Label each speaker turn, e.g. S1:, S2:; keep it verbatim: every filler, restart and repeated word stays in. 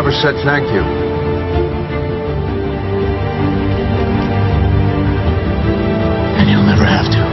S1: never said thank you.
S2: And you'll never have to.